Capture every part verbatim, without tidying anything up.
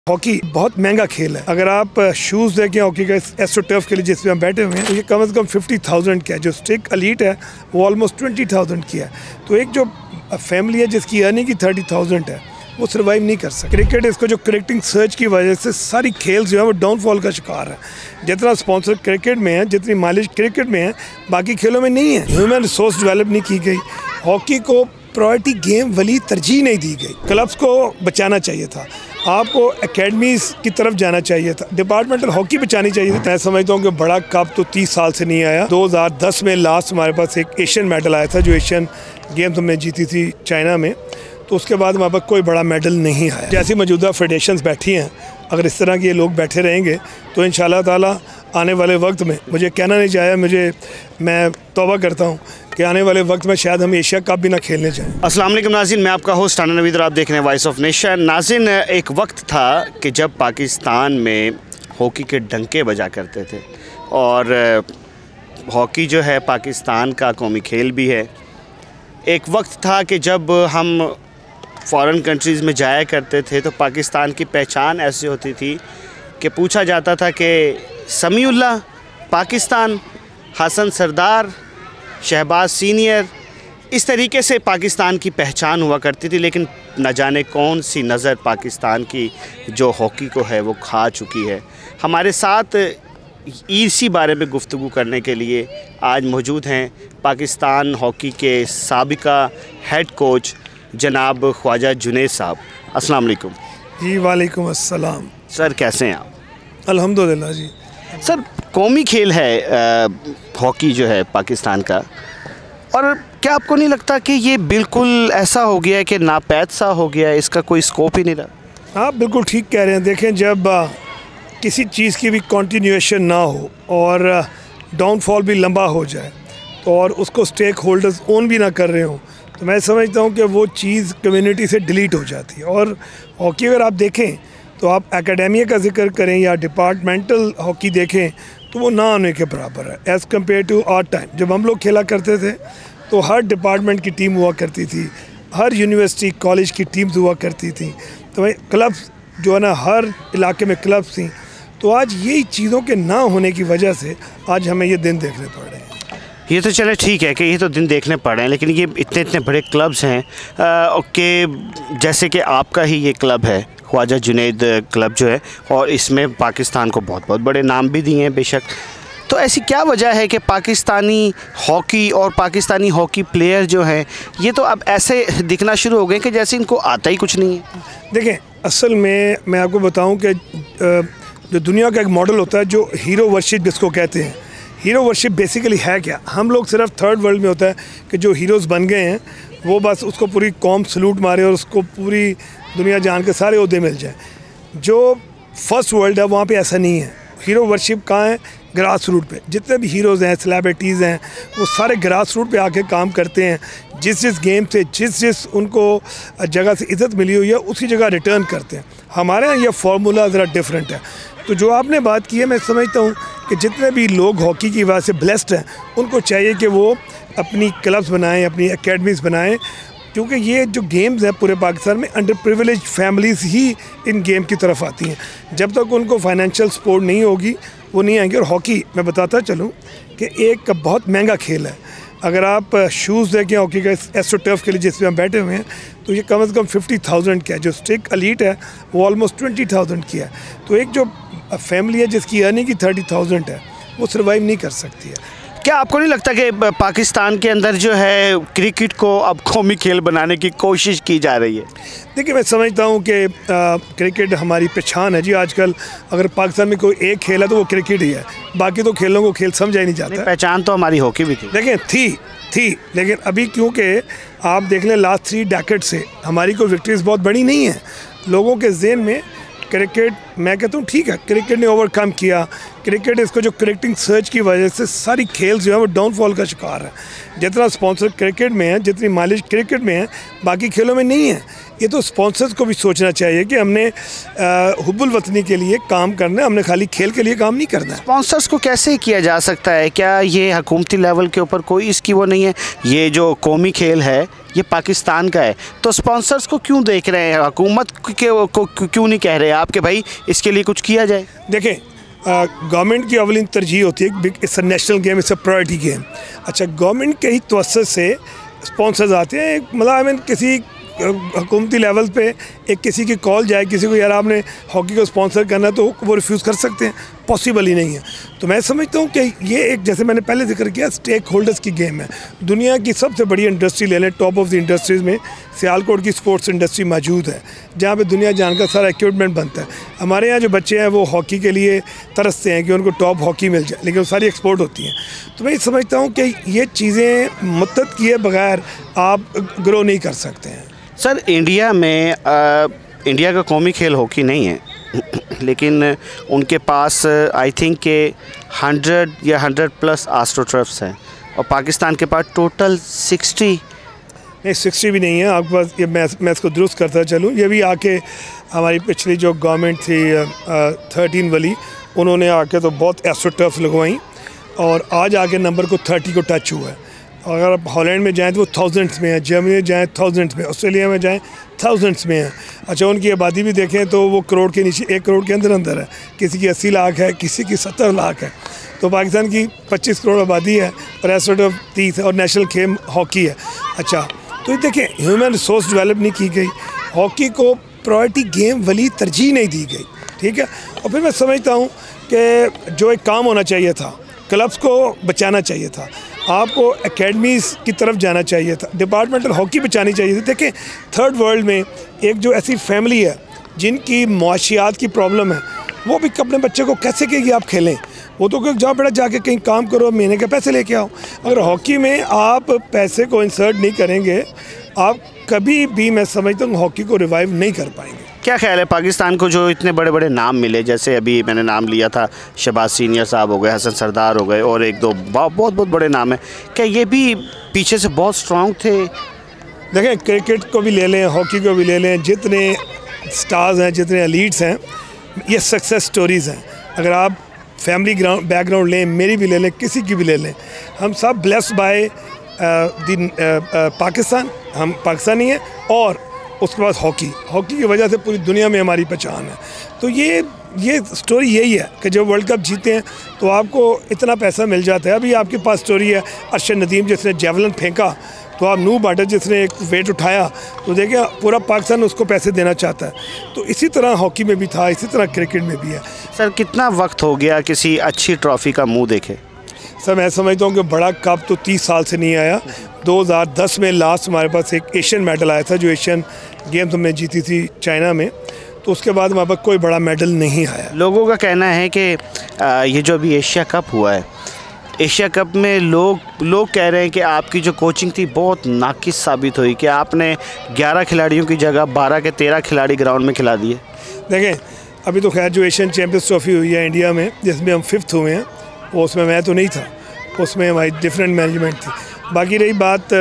Hockey बहुत महंगा खेल है। अगर आप शूज़ देखें हॉकी का एस्ट्रो टर्फ के लिए जिसमें हम बैठे हुए हैं तो ये कम से कम फिफ्टी थाउजेंड का है। जो स्टिक एलीट है वो ऑलमोस्ट ट्वेंटी थाउजेंड की है। तो एक जो फैमिली है जिसकी अर्निंग की थर्टी थाउजेंड है वो सर्वाइव नहीं कर सकती। क्रिकेट इसको जो करेक्टिंग सर्च की वजह से सारी खेल जो है वो डाउनफॉल का शिकार है। जितना स्पॉन्सर क्रिकेट में है, जितनी मालिश क्रिकेट में है, बाकी खेलों में नहीं है। ह्यूमन रिसोर्स डेवलप नहीं की गई। हॉकी को प्रायोरिटी गेम वाली तरजीह नहीं दी गई। क्लब्स को बचाना चाहिए था, आपको एकेडमीज़ की तरफ जाना चाहिए था, डिपार्टमेंटल हॉकी बचानी चाहिए थी। मैं समझता हूँ कि बड़ा कप तो तीस साल से नहीं आया। दो हज़ार दस में लास्ट हमारे पास एक एशियन मेडल आया था, जो एशियन गेम्स हमने जीती थी चाइना में। तो उसके बाद हमारे पास कोई बड़ा मेडल नहीं आया। जैसी मौजूदा फेडरेशंस बैठी हैं, अगर इस तरह के ये लोग बैठे रहेंगे तो इंशाल्लाह ताला आने वाले वक्त में, मुझे कहना नहीं चाहिए, मुझे मैं तौबा करता हूँ कि आने वाले वक्त में शायद हम एशिया कप भी ना खेलने जाएं। अस्सलाम वालेकुम नाज़रीन, मैं आपका होस्ट आना नवीद और आप देख रहे हैं वॉइस ऑफ नेशन। नाज़रीन, एक वक्त था कि जब पाकिस्तान में हॉकी के डंके बजा करते थे और हॉकी जो है पाकिस्तान का कौमी खेल भी है। एक वक्त था कि जब हम फ़ॉरेन कंट्रीज़ में जाया करते थे तो पाकिस्तान की पहचान ऐसी होती थी कि पूछा जाता था कि समीउल्लाह पाकिस्तान, हसन सरदार, शहबाज सीनियर, इस तरीके से पाकिस्तान की पहचान हुआ करती थी। लेकिन न जाने कौन सी नज़र पाकिस्तान की जो हॉकी को है वो खा चुकी है। हमारे साथ इसी बारे में गुफ्तगू करने के लिए आज मौजूद हैं पाकिस्तान हॉकी के साबिका हेड कोच जनाब ख्वाजा जुनैद साहब। अस्सलाम वालेकुम। जी वालेकुम अस्सलाम। सर, कैसे हैं आप? अल्हम्दुलिल्लाह जी। सर, कौमी खेल है हॉकी जो है पाकिस्तान का, और क्या आपको नहीं लगता कि ये बिल्कुल ऐसा हो गया है कि नापैद सा हो गया है, इसका कोई स्कोप ही नहीं रहा? आप बिल्कुल ठीक कह रहे हैं। देखें, जब किसी चीज़ की भी कंटिन्यूएशन ना हो और डाउनफॉल भी लंबा हो जाए तो और उसको स्टेक होल्डर्स ओन भी ना कर रहे हों, तो मैं समझता हूँ कि वो चीज़ कम्युनिटी से डिलीट हो जाती है। और हॉकी अगर आप देखें तो आप एकेडमिया का जिक्र करें या डिपार्टमेंटल हॉकी देखें तो वो ना होने के बराबर है as compare to our time. जब हम लोग खेला करते थे तो हर डिपार्टमेंट की टीम हुआ करती थी, हर यूनिवर्सिटी कॉलेज की टीम्स हुआ करती थी, तो क्लब्स जो है ना हर इलाके में क्लब्स थी। तो आज यही चीज़ों के ना होने की वजह से आज हमें ये दिन देखने पड़ रहे हैं। ये तो चले ठीक है कि ये तो दिन देखने पड़ रहे हैं, लेकिन ये इतने इतने बड़े क्लब्स हैं कि जैसे कि आपका ही ये क्लब है ख्वाजा जुनैद क्लब जो है, और इसमें पाकिस्तान को बहुत बहुत बड़े नाम भी दिए हैं बेशक। तो ऐसी क्या वजह है कि पाकिस्तानी हॉकी और पाकिस्तानी हॉकी प्लेयर जो हैं ये तो अब ऐसे दिखना शुरू हो गए कि जैसे इनको आता ही कुछ नहीं है? देखें, असल में मैं आपको बताऊं कि जो दुनिया का एक मॉडल होता है जो हीरो वर्शिप जिसको कहते हैं, हीरो वर्शिप बेसिकली है क्या? हम लोग सिर्फ थर्ड वर्ल्ड में होता है कि जो हीरोज़ बन गए हैं वो बस उसको पूरी कौम सलूट मारे और उसको पूरी दुनिया जान के सारे ओहदे मिल जाए। जो फर्स्ट वर्ल्ड है वहाँ पे ऐसा नहीं है। हीरो वर्शिप कहाँ है? ग्रास रूट पे। जितने भी हीरोज़ हैं, सेलिब्रिटीज़ हैं, वो सारे ग्रास रूट पे आके काम करते हैं। जिस जिस गेम से जिस जिस उनको जगह से इज़्ज़त मिली हुई है उसी जगह रिटर्न करते हैं। हमारे यहाँ ये फार्मूला ज़रा डिफरेंट है। तो जो आपने बात की है, मैं समझता हूँ कि जितने भी लोग हॉकी की वजह से ब्लेस्ड हैं उनको चाहिए कि वो अपनी क्लब्स बनाएं, अपनी एकेडमीज़ बनाएं, क्योंकि ये जो गेम्स हैं पूरे पाकिस्तान में अंडर प्रिविलेज फैमिलीज़ ही इन गेम की तरफ आती हैं। जब तक उनको फाइनेंशियल सपोर्ट नहीं होगी वो नहीं आएंगे। और हॉकी मैं बताता चलूँ कि एक बहुत महंगा खेल है। अगर आप शूज़ देखें हॉकी का एस्ट्रो टर्फ के लिए जिसमें हम बैठे हुए हैं तो ये कम से कम फिफ्टी थाउजेंड का है। जो स्टिक एलीट है वो ऑलमोस्ट ट्वेंटी थाउजेंड की है। तो एक जो फैमिली है जिसकी अर्निंग की थर्टी थाउजेंड है वो सर्वाइव नहीं कर सकती है। क्या आपको नहीं लगता कि पाकिस्तान के अंदर जो है क्रिकेट को अब कौमी खेल बनाने की कोशिश की जा रही है? देखिए, मैं समझता हूँ कि क्रिकेट हमारी पहचान है जी। आजकल अगर पाकिस्तान में कोई एक खेल है तो वो क्रिकेट ही है, बाकी तो खेलों को खेल समझा ही नहीं जाता। पहचान तो हमारी हॉकी भी थी। देखें, थी थी लेकिन अभी क्योंकि आप देख लें लास्ट थ्री डेकेड से हमारी कोई विक्ट्रीज बहुत बड़ी नहीं है। लोगों के ज़हन में क्रिकेट, मैं कहता हूँ ठीक है, क्रिकेट ने ओवरकम किया। क्रिकेट इसको जो करेक्टिंग सर्च की वजह से सारी खेल जो है वो डाउनफॉल का शिकार है। जितना स्पॉन्सर क्रिकेट में है, जितनी मालिश क्रिकेट में है, बाकी खेलों में नहीं है। ये तो स्पॉन्सर्स को भी सोचना चाहिए कि हमने हुब्बुल वतनी के लिए काम करना है, हमने खाली खेल के लिए काम नहीं करना है। स्पॉन्सर्स को कैसे किया जा सकता है? क्या ये हुकूमती लेवल के ऊपर कोई इसकी वो नहीं है? ये जो कौमी खेल है ये पाकिस्तान का है, तो स्पॉन्सर्स को क्यों देख रहे हैं? हुकूमत के को क्यों नहीं कह रहे आप कि भाई इसके लिए कुछ किया जाए? देखें, गवर्नमेंट की अवलिन तरजीह होती है, it's a national game, it's a priority game. अच्छा, गवर्नमेंट के ही तवज्जुह से स्पॉन्सर्स आते हैं। मतलब आई मीन किसी हुकूमती लेवल पे एक किसी की कॉल जाए किसी को, यार आपने हॉकी को स्पॉन्सर करना है, तो वो रिफ्यूज़ कर सकते हैं? पॉसिबल ही नहीं है। तो मैं समझता हूँ कि ये एक, जैसे मैंने पहले जिक्र किया, स्टेक होल्डर्स की गेम है। दुनिया की सबसे बड़ी इंडस्ट्री ले लें, टॉप ऑफ द इंडस्ट्रीज़ में सियालकोट की स्पोर्ट्स इंडस्ट्री मौजूद है, जहाँ पे दुनिया जान का सारा इक्विपमेंट बनता है। हमारे यहाँ जो बच्चे हैं वो हॉकी के लिए तरसते हैं कि उनको टॉप हॉकी मिल जाए, लेकिन वो सारी एक्सपोर्ट होती हैं। तो मैं समझता हूँ कि ये चीज़ें मदद किए बगैर आप ग्रो नहीं कर सकते हैं। सर, इंडिया में आ, इंडिया का कौमी खेल हॉकी नहीं है लेकिन उनके पास आई थिंक के हंड्रेड या हंड्रेड प्लस एस्ट्रोटर्फ्स हैं और पाकिस्तान के पास टोटल सिक्सटी नहीं, सिक्सटी भी नहीं है आपके पास। ये मैं मैं इसको दुरुस्त करता चलूँ, ये भी आके हमारी पिछली जो गवर्नमेंट थी थर्टीन वाली, उन्होंने आके तो बहुत एस्ट्रोटर्फ लगवाई और आज आके नंबर को थर्टी को टच हुआ है। और अगर आप हॉलैंड में जाएँ तो वो थाउजेंड्स में है, जर्मनी में जाएँ थाउजेंड्स में, ऑस्ट्रेलिया में जाएँ थाउजेंड्स में है। अच्छा, उनकी आबादी भी देखें तो वो करोड़ के नीचे, एक करोड़ के अंदर अंदर है। किसी की अस्सी लाख है, किसी की सत्तर लाख है। तो पाकिस्तान की पच्चीस करोड़ आबादी है और एस्ट्रोट ऑफ तीस है और नेशनल खेल हॉकी है। अच्छा, तो ये देखें, ह्यूमन रिसोर्स डेवलप नहीं की गई, हॉकी को प्रायोरिटी गेम वाली तरजीह नहीं दी गई, ठीक है। और फिर मैं समझता हूँ कि जो एक काम होना चाहिए था, क्लब्स को बचाना चाहिए था, आपको एकेडमीज़ की तरफ जाना चाहिए था, डिपार्टमेंटल हॉकी बचानी चाहिए थी। देखें, थर्ड वर्ल्ड में एक जो ऐसी फैमिली है जिनकी मुआशियात की प्रॉब्लम है, वो भी अपने बच्चे को कैसे कहेगी आप खेलें? वो तो क्योंकि जाओ बेटा जाके कहीं काम करो, महीने के पैसे लेके आओ। अगर हॉकी में आप पैसे को इंसर्ट नहीं करेंगे, आप कभी भी, मैं समझता हूँ, हॉकी को रिवाइव नहीं कर पाएंगे। क्या ख्याल है पाकिस्तान को जो इतने बड़े बड़े नाम मिले, जैसे अभी मैंने नाम लिया था, शहबाज सीनियर साहब हो गए, हसन सरदार हो गए और एक दो बहुत बहुत बड़े नाम हैं, क्या ये भी पीछे से बहुत स्ट्रॉन्ग थे? देखें, क्रिकेट को भी ले लें, हॉकी को भी ले लें, जितने स्टार्स हैं, जितने एलीट्स हैं, ये सक्सेस स्टोरीज़ हैं। अगर आप फैमिली ग्राउंड बैकग्राउंड लें, मेरी भी ले लें, किसी की भी ले लें, हम सब ब्लेस्ड बाय दिन पाकिस्तान, हम पाकिस्तानी हैं। और उसके बाद हॉकी हॉकी की वजह से पूरी दुनिया में हमारी पहचान है। तो ये ये स्टोरी यही है कि जब वर्ल्ड कप जीते हैं तो आपको इतना पैसा मिल जाता है। अभी आपके पास स्टोरी है अरशद नदीम जिसने जेवलिन फेंका, तो आप नू बाटर जिसने एक वेट उठाया, तो देखिए पूरा पाकिस्तान उसको पैसे देना चाहता है। तो इसी तरह हॉकी में भी था, इसी तरह क्रिकेट में भी है। सर, कितना वक्त हो गया किसी अच्छी ट्रॉफ़ी का मुँह देखे? सर, मैं समझता हूँ कि बड़ा कप तो तीस साल से नहीं आया। दो हज़ार दस में लास्ट हमारे पास एक एशियन मेडल आया था, जो एशियन गेम्स हमने जीती थी चाइना में। तो उसके बाद हमारे पास कोई बड़ा मेडल नहीं आया। लोगों का कहना है कि ये जो अभी एशिया कप हुआ है, एशिया कप में लोग लोग कह रहे हैं कि आपकी जो कोचिंग थी बहुत नाकिस साबित हुई, कि आपने ग्यारह खिलाड़ियों की जगह बारह के तेरह खिलाड़ी ग्राउंड में खिला दिए। देखें, अभी तो खैर जो एशियन चैम्पियंस ट्रॉफी हुई है इंडिया में, जिसमें हम फिफ्थ हुए हैं, वो उसमें मैं तो नहीं था, उसमें हमारी डिफरेंट मैनेजमेंट थी। बाकी रही बात,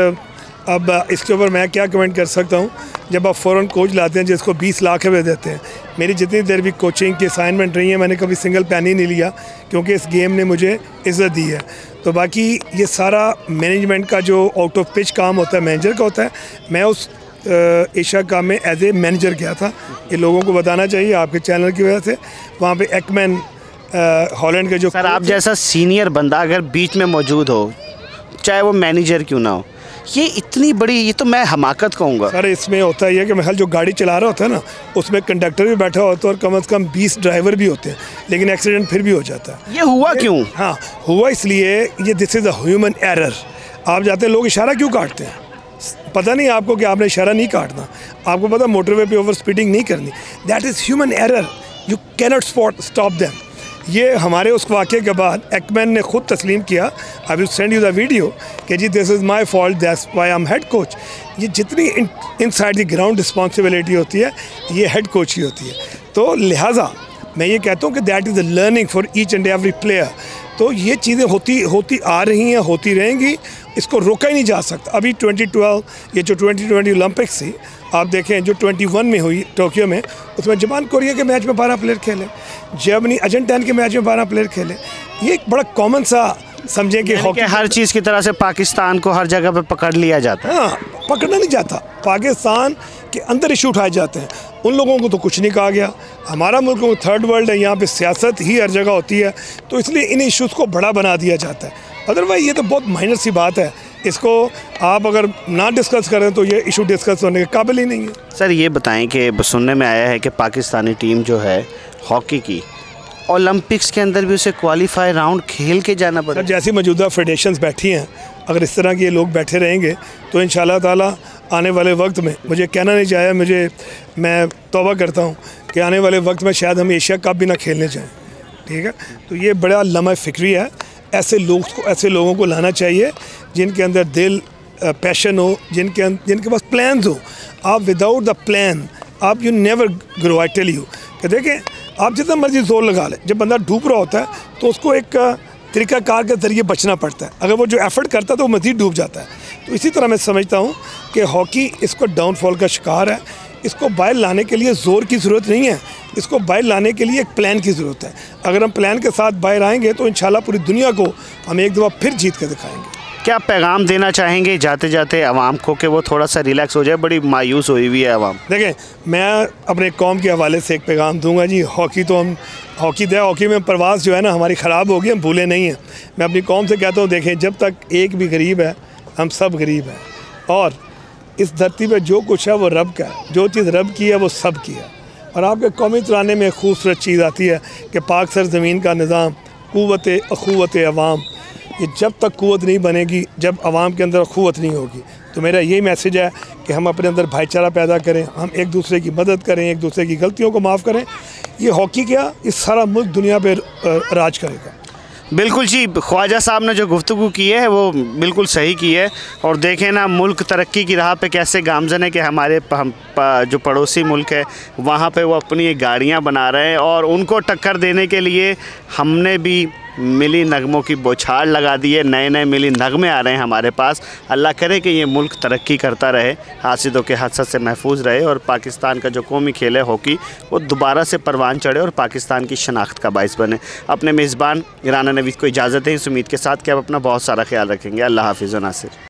अब इसके ऊपर मैं क्या कमेंट कर सकता हूँ, जब आप फ़ौरन कोच लाते हैं जिसको बीस लाख रुपये देते हैं। मेरी जितनी देर भी कोचिंग की असाइनमेंट रही है, मैंने कभी सिंगल पेन ही नहीं लिया, क्योंकि इस गेम ने मुझे इज़्ज़त दी है। तो बाकी ये सारा मैनेजमेंट का जो आउट ऑफ पिच काम होता है, मैनेजर का होता है। मैं उस एशिया कप में एज ए मैनेजर गया था, ये लोगों को बताना चाहिए आपके चैनल की वजह से। वहाँ पर एकमैन हॉलैंड के जो सर, आप जैसा सीनियर बंदा अगर बीच में मौजूद हो, चाहे वो मैनेजर क्यों ना हो, ये इतनी बड़ी, ये तो मैं हमाकत कहूँगा। सर, इसमें होता है कि महल जो गाड़ी चला रहा होता है ना, उसमें कंडक्टर भी बैठा होता है और कम से कम बीस ड्राइवर भी होते हैं, लेकिन एक्सीडेंट फिर भी हो जाता है। ये हुआ क्यों? हाँ, हुआ इसलिए, ये this is a human error. आप जाते हैं, लोग इशारा क्यों काटते हैं? पता नहीं आपको कि आपने इशारा नहीं काटना, आपको पता मोटरवे पे ओवर स्पीडिंग नहीं करनी। That is human error, you cannot spot stop them. ये हमारे उस वाक़े के बाद एकमैन ने खुद तस्लीम किया, I will send you the video, कि जी this is my fault, that's why I am head coach. ये जितनी inside the ground responsibility होती है, ये हेड कोच ही होती है। तो लिहाजा मैं ये कहता हूँ कि that is the learning for each and every player. तो ये चीज़ें होती होती आ रही हैं, होती रहेंगी, इसको रोका ही नहीं जा सकता। अभी ट्वेंटी ट्वेल्व ये जो ट्वेंटी ट्वेंटी ओलंपिक्स थी, आप देखें जो ट्वेंटी वन में हुई टोक्यो में, उसमें जापान कोरिया के मैच में बारह प्लेयर खेले, जर्मनी अर्जेंटीना के मैच में बारह प्लेयर खेले। ये एक बड़ा कॉमन सा समझें कि हॉकी हर चीज़ की तरह से पाकिस्तान को हर जगह पे पकड़ लिया जाता है। हाँ, पकड़ना नहीं जाता, पाकिस्तान के अंदर इशू उठाए जाते हैं। उन लोगों को तो कुछ नहीं कहा गया। हमारा मुल्क वो थर्ड वर्ल्ड है, यहाँ पे सियासत ही हर जगह होती है, तो इसलिए इन इश्यूज़ को बड़ा बना दिया जाता है। अदरवाइज ये तो बहुत माइनर सी बात है, इसको आप अगर ना डिस्कस करें तो ये इशू डिस्कस होने के काबिल ही नहीं है। सर ये बताएं कि सुनने में आया है कि पाकिस्तानी टीम जो है हॉकी की, ओलंपिक्स के अंदर भी उसे क्वालिफाई राउंड खेल के जाना पड़ेगा। जैसी मौजूदा फेडरेशंस बैठी हैं, अगर इस तरह के ये लोग बैठे रहेंगे तो इंशाल्लाह ताला आने वाले वक्त में, मुझे कहना नहीं चाहिए, मुझे मैं तौबा करता हूँ कि आने वाले वक्त में शायद हम एशिया कप भी ना खेलने जाएँ। ठीक है, तो ये बड़ा लम्हा फ़िक्री है। ऐसे लोग को ऐसे लोगों को लाना चाहिए जिनके अंदर दिल, पैशन हो, जिनके जिनके पास प्लान्स हो। आप विदाउट द प्लान आप you never grow. I tell you कि देखें, आप जितना मर्जी जोर लगा लें, जब बंदा डूब रहा होता है तो उसको एक तरीक़ाकार के ज़रिए बचना पड़ता है। अगर वो जो एफर्ट करता है तो वो मज़ीद डूब जाता है। तो इसी तरह मैं समझता हूँ कि हॉकी इसको डाउनफॉल का शिकार है। इसको बाहर लाने के लिए ज़ोर की ज़रूरत नहीं है, इसको बाहर लाने के लिए एक प्लान की ज़रूरत है। अगर हम प्लान के साथ बाहर आएंगे तो इंशाल्लाह पूरी दुनिया को हम एक दफ़ा फिर जीत कर दिखाएंगे। क्या पैगाम देना चाहेंगे जाते जाते आवाम को कि वो थोड़ा सा रिलैक्स हो जाए? बड़ी मायूस हुई हुई है आवाम। देखें, मैं अपने कौम के हवाले से एक पैगाम दूंगा जी। हॉकी तो हम हॉकी दे हॉकी में परवाज़ जो है ना हमारी ख़राब होगी, हम भूले नहीं हैं। मैं अपनी कौम से कहता हूँ, देखें, जब तक एक भी गरीब है हम सब गरीब हैं, और इस धरती पे जो कुछ है वो रब का है। जो चीज़ रब की है वो सब की है। और आपके कौमी तराने में खूबसूरत चीज़ आती है कि पाक सर ज़मीन का निज़ाम, क़ुव्वत अख़ुवत अवाम। ये जब तक क़ुव्वत नहीं बनेगी, जब आवाम के अंदर अख़ुवत नहीं होगी। तो मेरा यही मैसेज है कि हम अपने अंदर भाईचारा पैदा करें, हम एक दूसरे की मदद करें, एक दूसरे की गलतियों को माफ़ करें। ये हॉकी क्या, इस सारा मुल्क दुनिया पर राज करेगा। बिल्कुल जी, ख्वाजा साहब ने जो गुफ्तगू की है वो बिल्कुल सही की है। और देखें ना, मुल्क तरक्की की राह पे कैसे गामज़न है कि हमारे हम जो पड़ोसी मुल्क है वहाँ पे वो अपनी गाड़ियाँ बना रहे हैं, और उनको टक्कर देने के लिए हमने भी मिली नगमों की बौछार लगा दी है। नए नए मिली नगमे आ रहे हैं हमारे पास। अल्लाह करे कि ये मुल्क तरक्की करता रहे, हासिदों के हसद से महफूज रहे, और पाकिस्तान का जो कौमी खेल है हॉकी वो दोबारा से परवान चढ़े और पाकिस्तान की शनाख्त का बाइस बने। अपने मेज़बान राना नवीद को इजाज़त दें इस उम्मीद के साथ कि आप अपना बहुत सारा ख्याल रखेंगे। अल्लाह हाफ़िज़ व नासिर।